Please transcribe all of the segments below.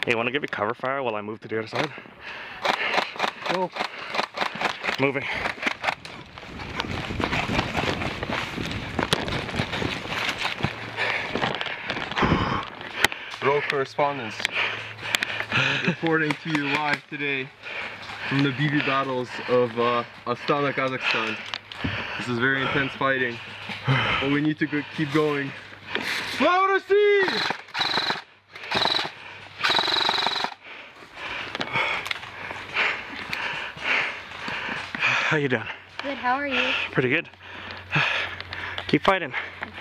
Hey, want to give you cover fire while I move to the other side? Go. Moving. Road correspondence. Reporting to you live today from the BB battles of Astana, Kazakhstan. This is very intense fighting, but we need to keep going. Ferocious! How you doing? Good, how are you? Pretty good. Keep fighting.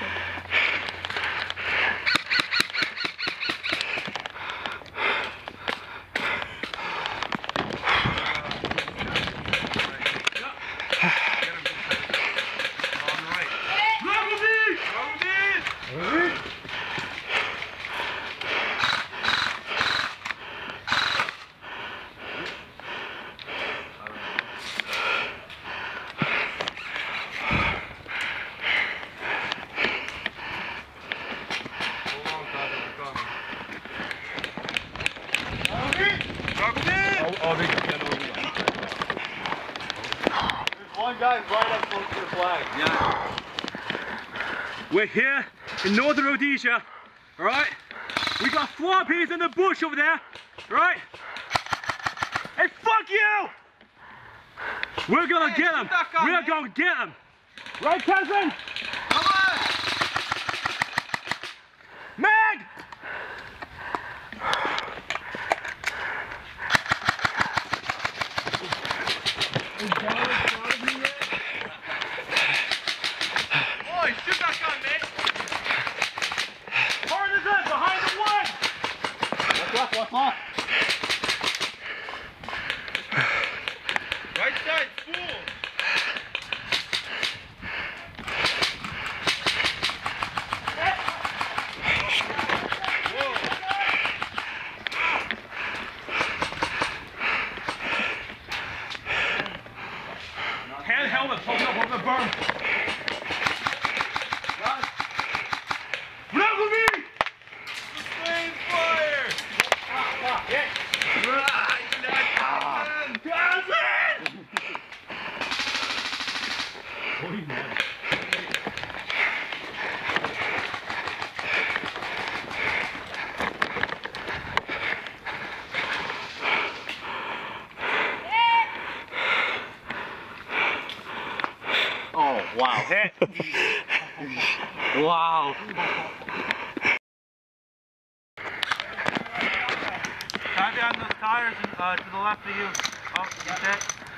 One guy's right up close to the flag. Yeah. We're here in northern Rhodesia, alright? We got swampies in the bush over there, right? Hey, fuck you! We're gonna get them. We're gonna get them. Right, cousin? Come on! Meg! Boy, shoot that gun, mate! Hard as that, behind the wood! What's left? Right side, spool! Whoa! Hand helmet poking up over the berm. Bravo me! Sustained fire! Yeah. Oh, wow. Wow. Try down those tires to the left of you. Oh, you set?